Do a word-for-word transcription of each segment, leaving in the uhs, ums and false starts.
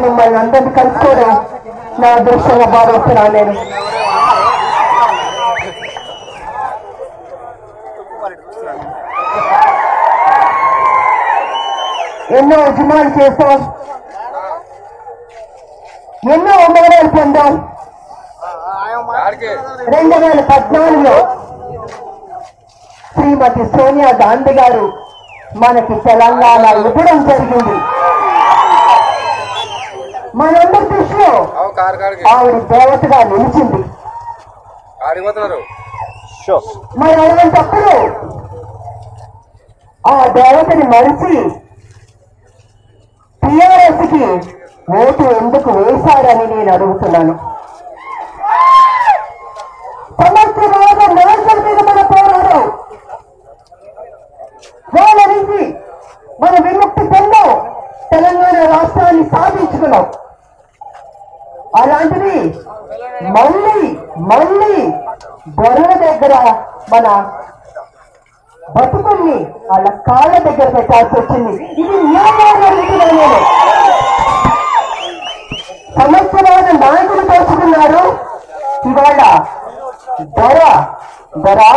మిమ్మల్ని అందరినీ కలుసుకోవడం నా అదృష్టంగా భావిస్తున్నాను. నేను ఎన్నో ఉద్యమాలు చేశాం, ఎన్నో అవమానాలు పొందాం. రెండు వేల పద్నాలుగులో శ్రీమతి సోనియా గాంధీ గారు మనకి తెలంగాణ ఇవ్వడం జరిగింది. మనందరి దృష్టిలో ఆవిడ దేవతగా నిలిచింది. మరి అలాంటప్పుడు ఆ దేవతని మరిచి టిఆర్ఎస్ కి ఓటు ఎందుకు వేశారని నేను అడుగుతున్నాను. సంవత్సరాల నాయకుల మీద మన పోరాటం, వాళ్ళ నుంచి మన విముక్తి పొందాం, తెలంగాణ రాష్ట్రాన్ని సాధించుకున్నాం. అలాంటిది మళ్ళీ మళ్ళీ దొరల దగ్గర మన బతుకుల్ని వాళ్ళ కాళ్ళ దగ్గర పెట్టాల్సి వచ్చింది. ఇది న్యాయంగా అడుగుతున్నాను. సంవత్సరాల నాయకులు దోచుకున్నారు, ఇవాళ దొర దొరా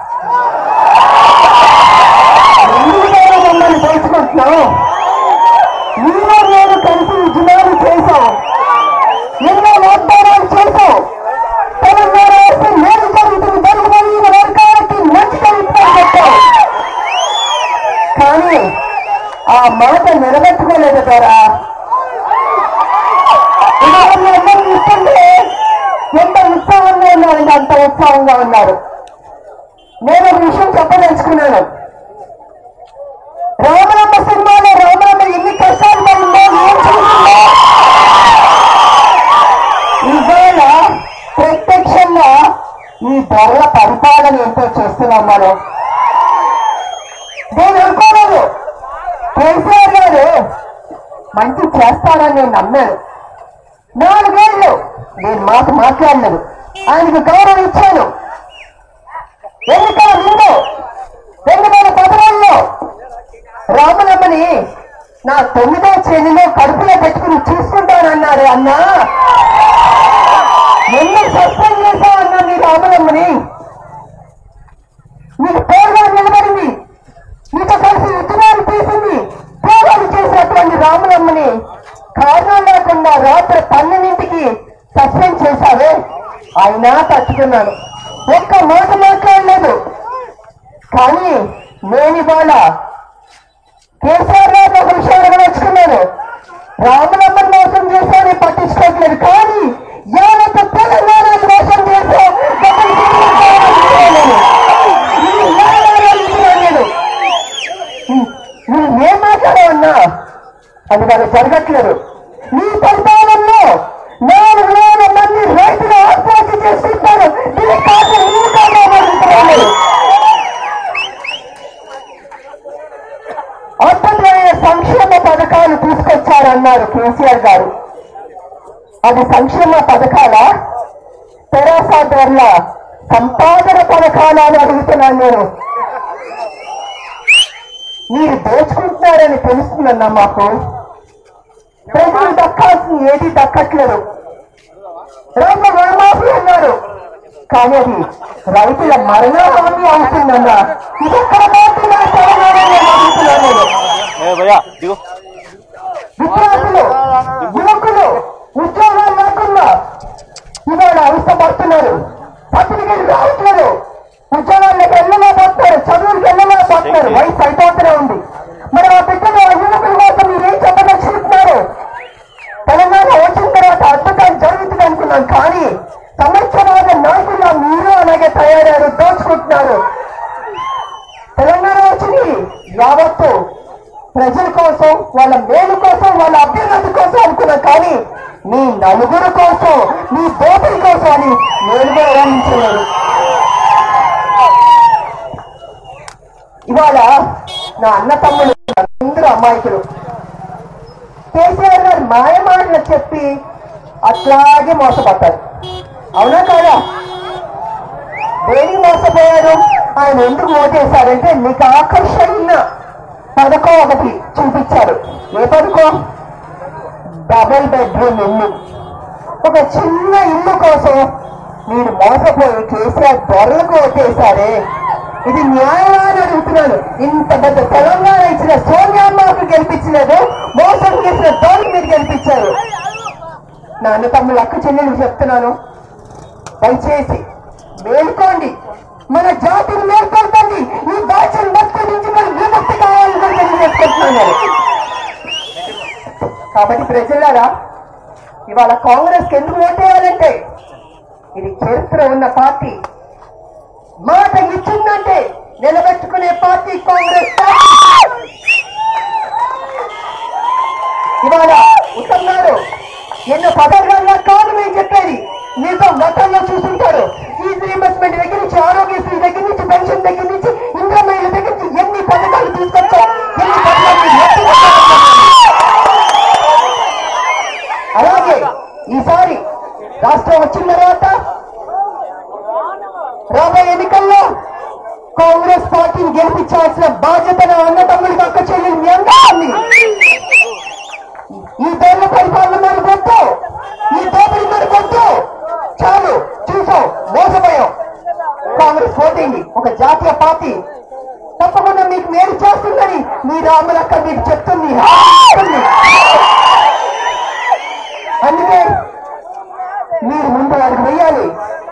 ఎందుకు మమ్మల్ని దోచుకుంటున్నాం? నీలో నేను కలిసి ఉద్యమాలు చేశాం, ఎన్నో వాగ్దానాలు చేశాం. తెలంగాణ వస్తే మేలు జరుగుతుంది, బడుగుబడిన వర్గాలకి మంచి జరుగుతుందని చెప్పాం. కానీ ఆ మాట నిలబెట్టుకోలేదు ద్వారా ఇస్తుంటే ఎంత ఉత్సాహంగా ఉన్నారంటే అంత ఉత్సాహంగా ఉన్నారు. నేను ఒక విషయం చెప్పదలుచుకున్నాను. రామరమ్మ సినిమాలో రామరమ్మ ఎన్ని కష్టాలు పడిందో ఏం చూస్తుందో ఇవాళ ప్రత్యక్షంగా ఈ ధరల పరిపాలన ఎంతో చేస్తున్నాం మనం. నేను అనుకోలేదు కేసీఆర్ గారు మంచి చేస్తారని నేను నమ్మాను. నాలుగేళ్లు నేను మాట మాట్లాడలేదు, ఆయనకు గౌరవం ఇచ్చాను. ఎన్నికల ముందు రెండు వేల పదహారులో రామలమ్మని నా తొమ్మిదో శ్రేణిలో కడుపులో పెట్టుకుని చూసుకుంటానన్నారు. అన్నా ఎందుకు సస్పెండ్ చేశామన్నా మీ రామలమ్మని? మీకు పేరుగా నిలబడింది, మీతో కలిసి ఉద్యమాలు చేసింది, పోరాలు చేసినటువంటి రామలమ్మని కారణం లేకుండా రాత్రి పన్నెండింటికి సస్పెండ్ చేశావే, అయినా తట్టుకున్నాను, ఒక్క మాట మాట్లాడలేదు. కానీ నేను ఇవాళ కేసీఆర్ గారు ఒక విషయాన్ని గమనించుకున్నాను. రామలమ్మని మోసం చేశారని పట్టించుకోవట్లేదు, కానీ యావత్ తెలంగాణను మోసం చేశాను. నువ్వు ఏం మాట్లాడావన్నా అది వాళ్ళు జరగట్లేదు. నీ పరిపాలనలో నాలుగు వేల మంది రైతులు ఆత్మహత్య చేసుకుంటారు. ఇది కాదు నీ కాదు అద్భుతమైన సంక్షేమ పథకాలు తీసుకొచ్చారన్నారు కేసీఆర్ గారు. అది సంక్షేమ పథకాల తెరాస ధరల సంపాదన పథకాలని అడుగుతున్నాను నేను. మీరు దోచుకుంటున్నారని తెలుస్తుందన్నా మాకు. ప్రజలు దక్కాల్సింది ఏది దక్కట్లేదు. రైతు రుణమాఫీ అన్నారు, కానీ అది రైతుల మరణ హామీ అవుతుందన్నా. ఇది ఎక్కడ పోతుందా తెలంగాణ? విద్యార్థులు యువకులు ఉద్యోగాలు లేకుండా ఇవాళ అవసరపడుతున్నారు. పత్రికలు రావట్లేదు, ఉద్యోగాలకు వెళ్ళలేకపోతున్నారు, చదువులకు వెళ్ళలేకపోతున్నారు. వయసు అయిపోతూనే ఉంది. మరి ఆ బిడ్డలు యువకుల కోసం మీరేం చెప్పదలుచుకుంటున్నారు? తెలంగాణ వచ్చిన తర్వాత అద్భుతాలు జరుగుతుంది అనుకున్నాం, కానీ సంవత్సరాల నాయకులు మీరు అలాగే తయారయ్యారు, దోచుకుంటున్నారు. తెలంగాణ వచ్చింది యావత్తు ప్రజల కోసం, వాళ్ళ మేలు కోసం, వాళ్ళ అభ్యున్నతి కోసం అనుకున్నాం, కానీ మీ నలుగురు కోసం, మీ దోపిడి కోసం అని నేను కూడా వర్ణించలేదు. ఇవాళ నా అన్న తమ్ముడు అందరూ అమాయకులు. కేసీఆర్ గారు మాయమాటలు చెప్పి అట్లాగే మోసపడ్డారు. అవునా కాదా? దేని మోసపోయారు? ఆయన ఎందుకు ఓటేశారంటే మీకు ఆకర్షణ పథకం ఒకటి చూపించారు. ఏ పథకం? డబుల్ బెడ్రూమ్ ఇల్లు, ఒక చిన్న ఇల్లు కోసం మీరు మోసపోయి కేసీఆర్ దొరలకు ఓటేశారే, ఇది న్యాయమా అని అడుగుతున్నాను. ఇంత పెద్ద తెలంగాణ ఇచ్చిన సోనియామ్మకు గెలిపించలేదు, మోసం చేసిన దొరలు మీరు గెలిపించారు. నా అన్న తమ్ముళ్ళు అక్క చెల్లెలు చెప్తున్నాను, దయచేసి మేల్కోండి, మన జాతిని మేల్కొల్పండి. ఈ భాషను బతుకు నుంచి మనం విముక్తి కావాలని కూడా తెలియజేసుకుంటున్నాను. కాబట్టి ప్రజలారా, ఇవాళ కాంగ్రెస్ కి ఎందుకు ఓటేయాలంటే ఇది చరిత్ర ఉన్న పార్టీ, మాట ఇచ్చిందంటే నిలబెట్టుకునే పార్టీ కాంగ్రెస్ పార్టీ. ఇవాళ ఉత్తమ్మారు ఎన్నో పథకాలుగా కాదు మేము చెప్పేది, మీతో గతంలో చూసుంటారు. ఈజీ ఇన్వెస్ట్మెంట్ దగ్గర నుంచి, ఆరోగ్యశ్రీ దగ్గర నుంచి, పెన్షన్ దగ్గర నుంచి, ఇంద్రమహిళ దగ్గర నుంచి ఎన్ని పథకాలు తీసుకొచ్చాం, ఎన్ని పథకాలు. అలాగే ఈసారి రాష్ట్రం వచ్చిన తర్వాత రాబోయే ఎన్నికల్లో కాంగ్రెస్ పార్టీని గెలిపించాల్సిన బాధ్యత నా అన్న తమ్ముడికి అక్క చెల్లెలు మీ అంతా ఉంది. ఈ దొంగ పరిపాలన మరి వద్దు, ఈ దోపిడీ మరి వద్దు, చాలు చూసాం, మోసపోయాం. కాంగ్రెస్ ఓటింగ్ ఒక జాతీయ పార్టీ తప్పకుండా మీకు మేలు చేస్తుందని మీ రాములక్క మీకు చెప్తుంది. అందుకే మీరు ముందు వారికి వెయ్యాలి.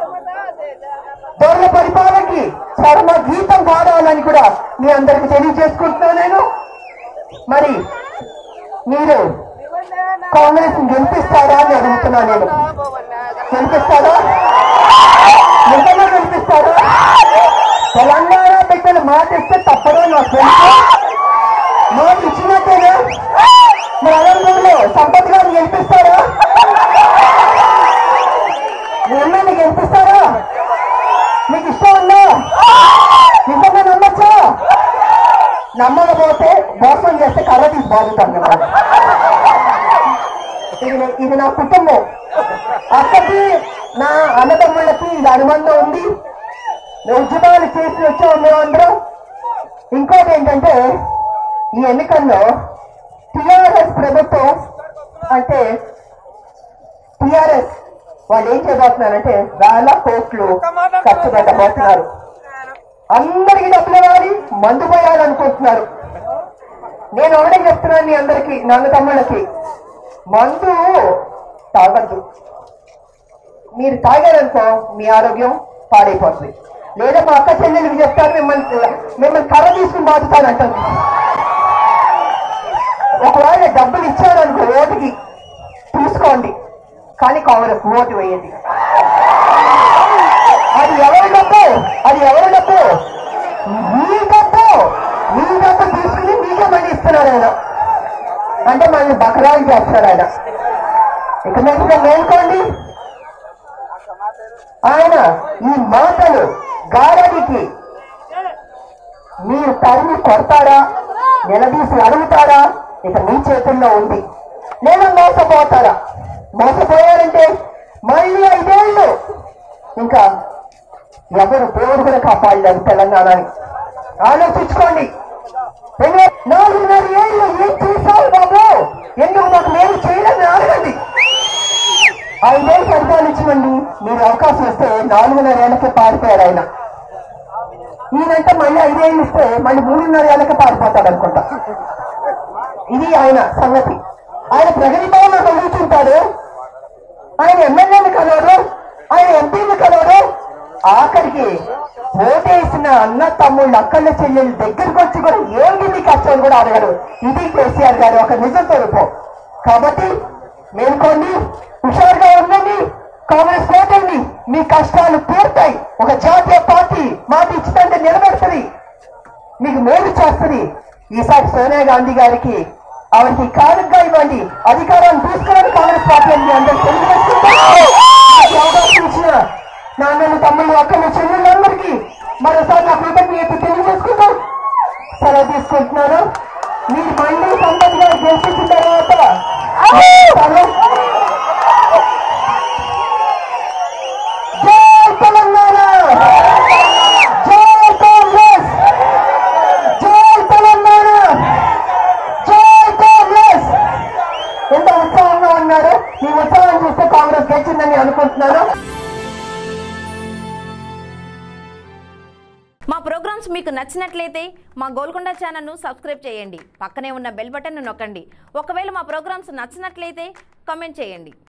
దొంగ పరిపాలనకి చర్మ గీతం పాడాలని కూడా మీ అందరికి తెలియజేసుకుంటున్నాను నేను. మరి మీరు కాంగ్రెస్ గెలిపిస్తారా అని అడుగుతున్నా నేను. గెలిపిస్తారా? నిజంగా గెలిపిస్తారా? తెలంగాణ బిడ్డలు మాట ఇస్తే తప్పదో నాకు తెలుసు, మాట ఇచ్చినట్టేనా? మరి అనంతరంలో సంపత్ గారిని గెలిపిస్తారా? ఎమ్మెల్యే గెలిపిస్తారా? మీకు ఇష్టం ఉందా? నిజంగా నమ్మచ్చా? నమ్మకపోతే మోసం చేస్తే కర్ర తీసి బాగుతాను కదా. ఇది ఇది నా కుటుంబం, అక్కకి నా అన్నదమ్ముళ్ళకి ఇది అనుబంధం ఉంది. ఉద్యమాలు చేసి వచ్చాం మేమందరం. ఇంకోటి ఏంటంటే ఈ ఎన్నికల్లో టిఆర్ఎస్ ప్రభుత్వం అంటే టిఆర్ఎస్ వాళ్ళు ఏం చేయబోతున్నారంటే వేల కోట్లు ఖర్చు పెట్టబోతున్నారు. అందరికీ డబ్బులు ఇవ్వాలి, మందు పోయాలనుకుంటున్నారు. నేను ఒకటే చెప్తున్నాను మీ అందరికీ, నన్ను తమ్ముళ్ళకి, మందు తాగద్దు. మీరు తాగారనుకో మీ ఆరోగ్యం పాడైపోతుంది. లేదా మా అక్క చెల్లెలకి చెప్తారు, మిమ్మల్ని మిమ్మల్ని కర్ర తీసుకుని బాగుతానంటారు. ఒకవేళ డబ్బులు ఇచ్చారనుకో ఓటుకి తీసుకోండి, కానీ కాంగ్రెస్ ఓటు వేయండి. అది ఎవరి డబ్బు, అది ఎవరి డబ్బు? మీ డబ్బు, మీ డబ్బు తీసుకుని మీకే మళ్ళీ ఇస్తున్నారు ఆయన. అంటే మళ్ళీ బకరాలు చేస్తారు ఆయన. ఇక మీద మేల్కోండి. ఆయన ఈ మాటలు గారడికి మీరు తరిమి కొడతారా, నిలదీసి అడుగుతారా, ఇక మీ చేతుల్లో ఉంది. లేదా మోసపోతారా? మోసపోయారంటే మళ్ళీ ఐదేళ్ళు ఇంకా ఎవరు దేవుడు కూడా కాపాడలేదు తెలంగాణని. ఆలోచించుకోండి. నాలుగున్నర ఏళ్ళు ఏం చేశారు బాబు, ఎందుకు మాకు మేలు చేయలేదని అడగండి. ఐదేళ్ళు పరిపాలించమండి, మీరు అవకాశం ఇస్తే నాలుగున్నర ఏళ్ళకే పారిపోయారు ఆయన. ఈయనంటే మళ్ళీ ఐదేళ్ళు ఇస్తే మళ్ళీ మూడున్నర ఏళ్ళకే పారిపోతాడు అనుకుంటా. ఇది ఆయన సంగతి. ఆయన ప్రగతి భవన్ కలుగుతుంటాడు, ఆయన ఎమ్మెల్యేలు కలవరు, ఆయన ఎంపీలు కలవరు. ఆఖరికి ఓటేసిన అన్న తమ్ముళ్ళు అక్కళ్ళ చెల్లెళ్ళు దగ్గరికి వచ్చి కూడా ఏంటి మీ కష్టం కూడా అడగరు. ఇది కేసీఆర్ గారు ఒక నిజ స్వరూపం. కాబట్టి మేల్కోండి, హుషారుగా ఉండండి, కాంగ్రెస్ ఓటండి, మీ కష్టాలు తీరుతాయి. ఒక జాతీయ పార్టీ మాట ఇచ్చినంటే నిలబెడుతుంది, మీకు మేలు చేస్తుంది. ఈసారి సోనియా గాంధీ గారికి ఆవిడకి కానుకగా ఇవ్వండి, అధికారాన్ని తీసుకుని కాంగ్రెస్ పార్టీ అని అందరూ అవకాశం ఇచ్చిన నాన్నలు తమ్ముళ్ళు అక్కలు చెల్లెళ్ళందరికీ మరోసారి నా కృతజ్ఞత తెలియజేసుకుంటాం. సెలవు తీసుకుంటున్నాను. మీరు మళ్ళీ సంపత్ గారు గెలిపించిన తర్వాత జై తెలంగాణ, జై కాంగ్రెస్, జై తెలంగాణ, జై కాంగ్రెస్. ఎంత ఉత్సాహంగా ప్రోగ్రామ్స్ మీకు నచ్చినట్లయితే మా గోల్కొండ ఛానల్ను సబ్స్క్రైబ్ చేయండి. పక్కనే ఉన్న బెల్ బటన్ను నొక్కండి. ఒకవేళ మా ప్రోగ్రామ్స్ నచ్చినట్లయితే కామెంట్ చేయండి.